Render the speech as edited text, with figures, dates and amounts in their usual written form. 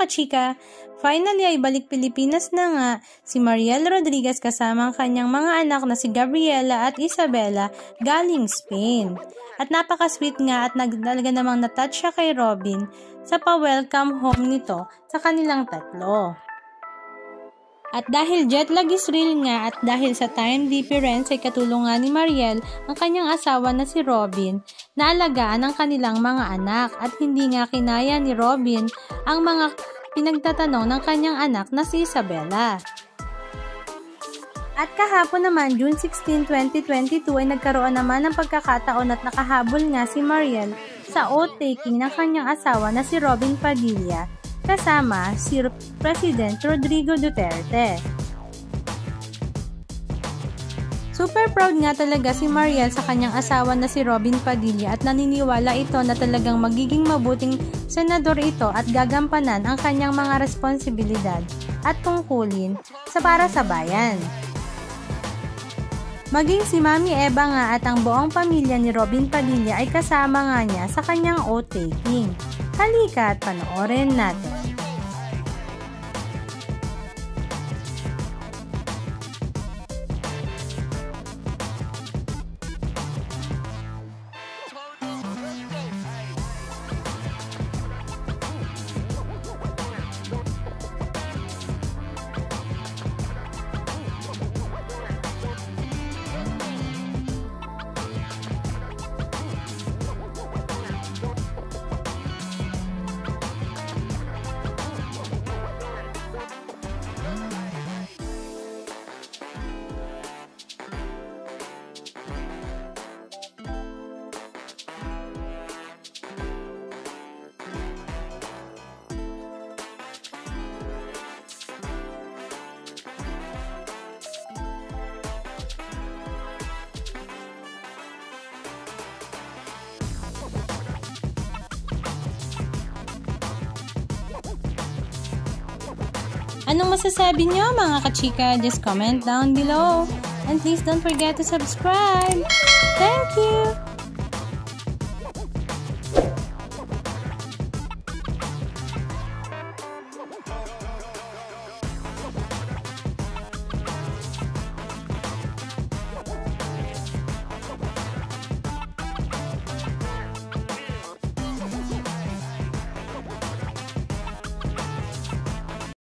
kachika, finally ay balik Pilipinas na nga si Mariel Rodriguez kasama ang kanyang mga anak na si Gabriela at Isabela galing Spain. At napaka-sweet nga at talaga namang natouch siya kay Robin sa pa-welcome home nito sa kanilang tatlo. At dahil jetlag is real nga at dahil sa time difference ay katulungan ni Mariel ang kanyang asawa na si Robin na alagaan ang kanilang mga anak at hindi nga kinaya ni Robin ang mga pinagtatanong ng kanyang anak na si Isabela. At kahapon naman, June 16, 2022 ay nagkaroon naman ng pagkakataon at nakahabol nga si Mariel sa oath-taking ng kanyang asawa na si Robin Padilla kasama si President Rodrigo Duterte. Super proud nga talaga si Mariel sa kanyang asawa na si Robin Padilla at naniniwala ito na talagang magiging mabuting senador ito at gagampanan ang kanyang mga responsibilidad at tungkulin para sa bayan. Maging si Mami Eva nga at ang buong pamilya ni Robin Padilla ay kasama nga niya sa kanyang oath-taking. Halika at panoorin natin. Anong masasabi nyo mga kachika? Just comment down below. And please don't forget to subscribe. Thank you!